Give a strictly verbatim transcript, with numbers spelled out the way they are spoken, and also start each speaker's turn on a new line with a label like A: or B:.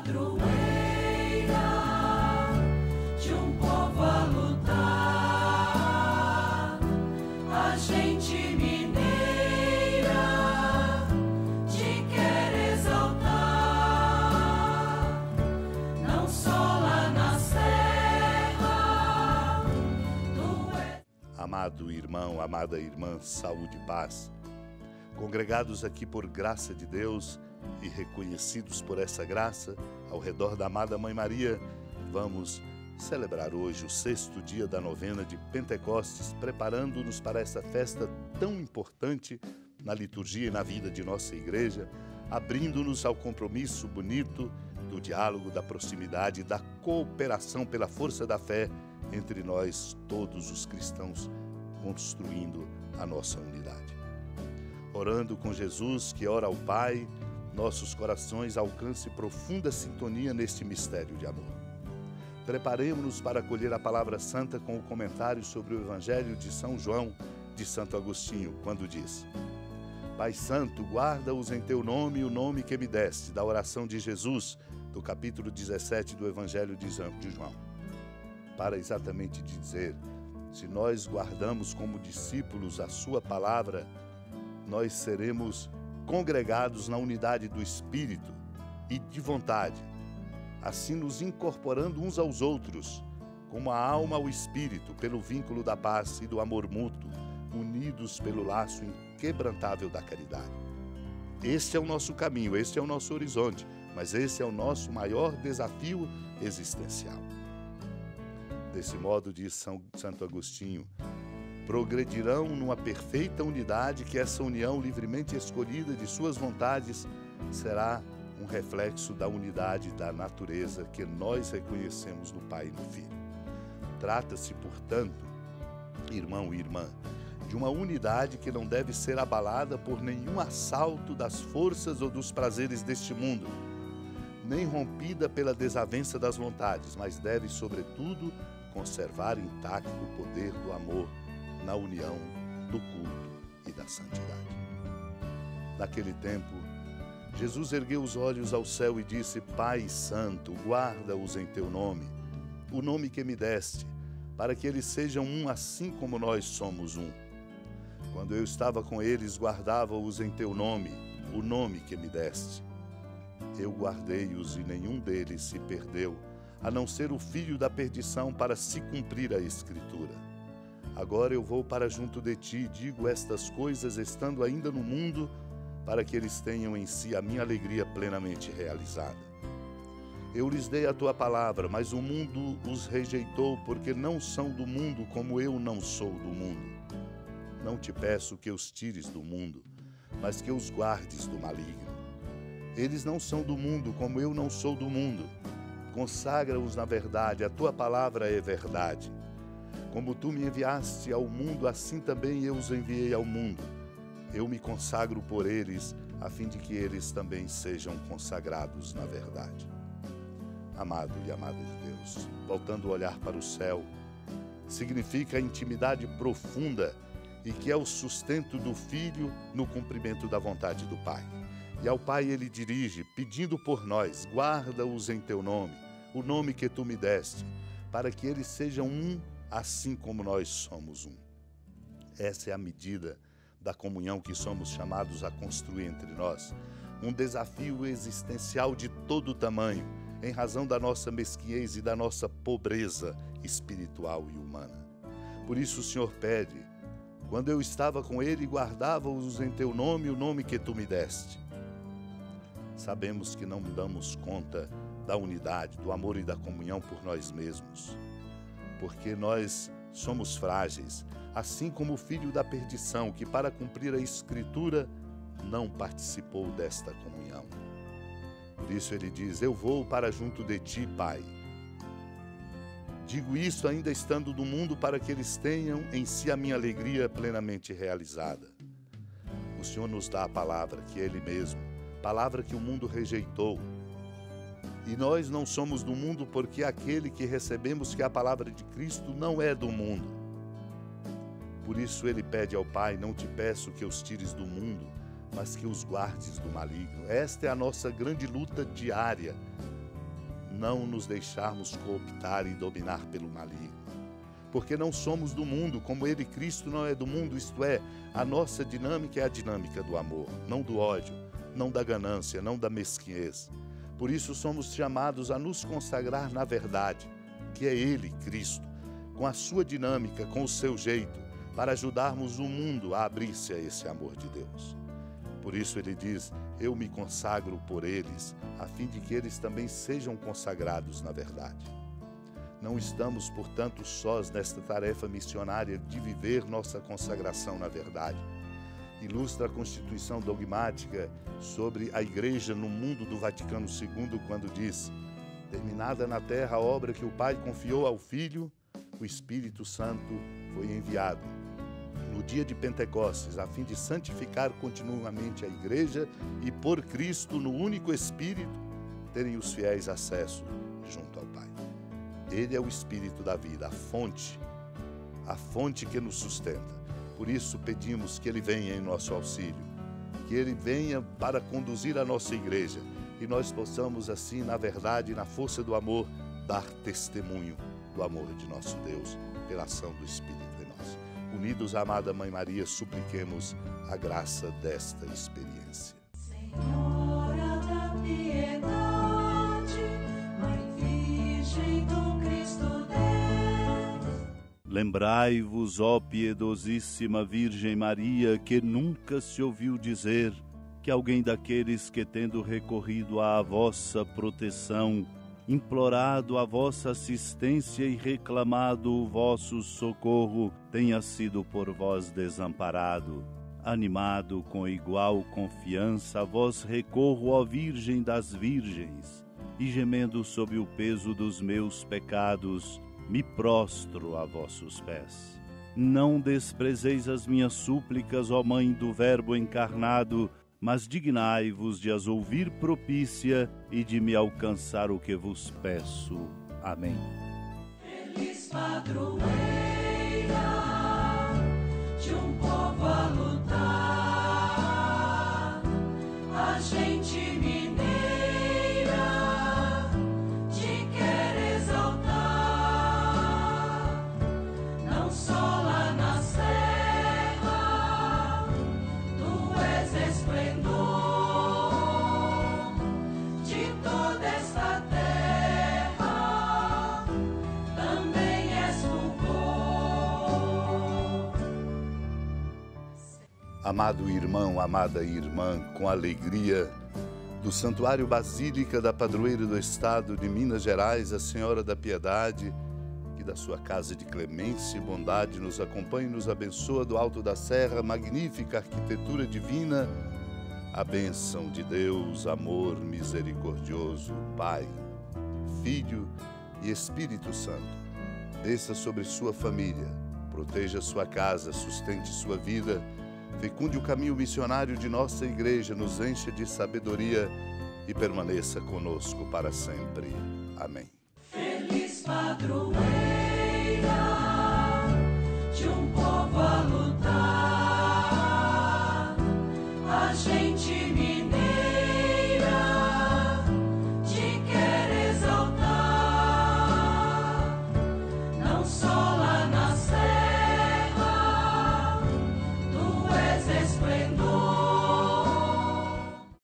A: padroeira de um povo a lutar, a gente mineira te quer exaltar, não só lá na serra, tu és...
B: Amado irmão, amada irmã, saúde e paz. Congregados aqui por graça de Deus e reconhecidos por essa graça, ao redor da amada Mãe Maria, vamos celebrar hoje o sexto dia da novena de Pentecostes, preparando-nos para essa festa tão importante na liturgia e na vida de nossa igreja, abrindo-nos ao compromisso bonito do diálogo, da proximidade, da cooperação pela força da fé entre nós, todos os cristãos, construindo a nossa unidade. Orando com Jesus, que ora ao Pai, nossos corações alcancem profunda sintonia neste mistério de amor. Preparemos-nos para acolher a palavra santa com o comentário sobre o Evangelho de São João, de Santo Agostinho, quando diz: Pai Santo, guarda-os em teu nome, o nome que me deste, da oração de Jesus, do capítulo dezessete do Evangelho de João. Para exatamente dizer, se nós guardamos como discípulos a sua palavra, nós seremos congregados na unidade do Espírito e de vontade, assim nos incorporando uns aos outros, como a alma ao Espírito, pelo vínculo da paz e do amor mútuo, unidos pelo laço inquebrantável da caridade. Este é o nosso caminho, este é o nosso horizonte, mas esse é o nosso maior desafio existencial. Desse modo, diz São Santo Agostinho, progredirão numa perfeita unidade, que essa união livremente escolhida de suas vontades será um reflexo da unidade da natureza que nós reconhecemos no Pai e no Filho. Trata-se, portanto, irmão e irmã, de uma unidade que não deve ser abalada por nenhum assalto das forças ou dos prazeres deste mundo, nem rompida pela desavença das vontades, mas deve, sobretudo, conservar intacto o poder do amor na união do culto e da santidade. Naquele tempo, Jesus ergueu os olhos ao céu e disse: Pai Santo, guarda-os em teu nome, o nome que me deste, para que eles sejam um assim como nós somos um. Quando eu estava com eles, guardava-os em teu nome, o nome que me deste. Eu guardei-os e nenhum deles se perdeu, a não ser o filho da perdição, para se cumprir a Escritura. Agora eu vou para junto de ti e digo estas coisas estando ainda no mundo, para que eles tenham em si a minha alegria plenamente realizada. Eu lhes dei a tua palavra, mas o mundo os rejeitou, porque não são do mundo como eu não sou do mundo. Não te peço que os tires do mundo, mas que os guardes do maligno. Eles não são do mundo como eu não sou do mundo. Consagra-os na verdade, a tua palavra é verdade. Como tu me enviaste ao mundo, assim também eu os enviei ao mundo. Eu me consagro por eles, a fim de que eles também sejam consagrados na verdade. Amado e amada de Deus, voltando o olhar para o céu, significa a intimidade profunda e que é o sustento do Filho no cumprimento da vontade do Pai. E ao Pai ele dirige, pedindo por nós: guarda-os em teu nome, o nome que tu me deste, para que eles sejam um, assim como nós somos um. Essa é a medida da comunhão que somos chamados a construir entre nós, um desafio existencial de todo tamanho, em razão da nossa mesquinhez e da nossa pobreza espiritual e humana. Por isso o Senhor pede: quando eu estava com ele, guardava-os em teu nome, o nome que tu me deste. Sabemos que não damos conta da unidade, do amor e da comunhão por nós mesmos, porque nós somos frágeis, assim como o filho da perdição, que para cumprir a Escritura não participou desta comunhão. Por isso ele diz: eu vou para junto de ti, Pai. Digo isso ainda estando no mundo, para que eles tenham em si a minha alegria plenamente realizada. O Senhor nos dá a palavra que é Ele mesmo, palavra que o mundo rejeitou. E nós não somos do mundo, porque aquele que recebemos, que é a palavra de Cristo, não é do mundo. Por isso ele pede ao Pai: não te peço que os tires do mundo, mas que os guardes do maligno. Esta é a nossa grande luta diária, não nos deixarmos cooptar e dominar pelo maligno. Porque não somos do mundo, como ele, Cristo, não é do mundo, isto é, a nossa dinâmica é a dinâmica do amor, não do ódio, não da ganância, não da mesquinhez. Por isso somos chamados a nos consagrar na verdade, que é ele, Cristo, com a sua dinâmica, com o seu jeito, para ajudarmos o mundo a abrir-se a esse amor de Deus. Por isso ele diz, eu me consagro por eles, a fim de que eles também sejam consagrados na verdade. Não estamos, portanto, sós nesta tarefa missionária de viver nossa consagração na verdade. Ilustra a Constituição Dogmática sobre a Igreja no mundo do Vaticano segundo, quando diz, terminada na terra a obra que o Pai confiou ao Filho, o Espírito Santo foi enviado no dia de Pentecostes, a fim de santificar continuamente a Igreja e, por Cristo, no único Espírito, terem os fiéis acesso junto ao Pai. Ele é o Espírito da vida, a fonte, a fonte que nos sustenta. Por isso pedimos que Ele venha em nosso auxílio, que Ele venha para conduzir a nossa Igreja e nós possamos assim, na verdade e na força do amor, dar testemunho do amor de nosso Deus pela ação do Espírito em nós. Unidos à amada Mãe Maria, supliquemos a graça desta experiência.
A: Senhora da piedade, Mãe Virgem do Cristo Deus.
C: Lembrai-vos, ó piedosíssima Virgem Maria, que nunca se ouviu dizer que alguém daqueles que, tendo recorrido à vossa proteção, implorado a vossa assistência e reclamado o vosso socorro, tenha sido por vós desamparado. Animado com igual confiança, a vós recorro, ó Virgem das Virgens, e gemendo sob o peso dos meus pecados, me prostro a vossos pés. Não desprezeis as minhas súplicas, ó Mãe do Verbo encarnado, mas dignai-vos de as ouvir propícia e de me alcançar o que vos peço. Amém.
A: Feliz padroeira de um povo a lutar, a gente mineira te quer exaltar, não só lá na serra, tu és esplendor de toda esta terra, também és fulgor.
B: Amado irmão, amada irmã, com alegria, do Santuário Basílica da Padroeira do Estado de Minas Gerais, a Senhora da Piedade, que da sua casa de clemência e bondade nos acompanha e nos abençoa do alto da serra, magnífica arquitetura divina, a bênção de Deus, amor misericordioso, Pai, Filho e Espírito Santo, desça sobre sua família, proteja sua casa, sustente sua vida, fecunde o caminho missionário de nossa Igreja, nos encha de sabedoria e permaneça conosco para sempre. Amém.
A: Feliz padroeira de um povo a lutar.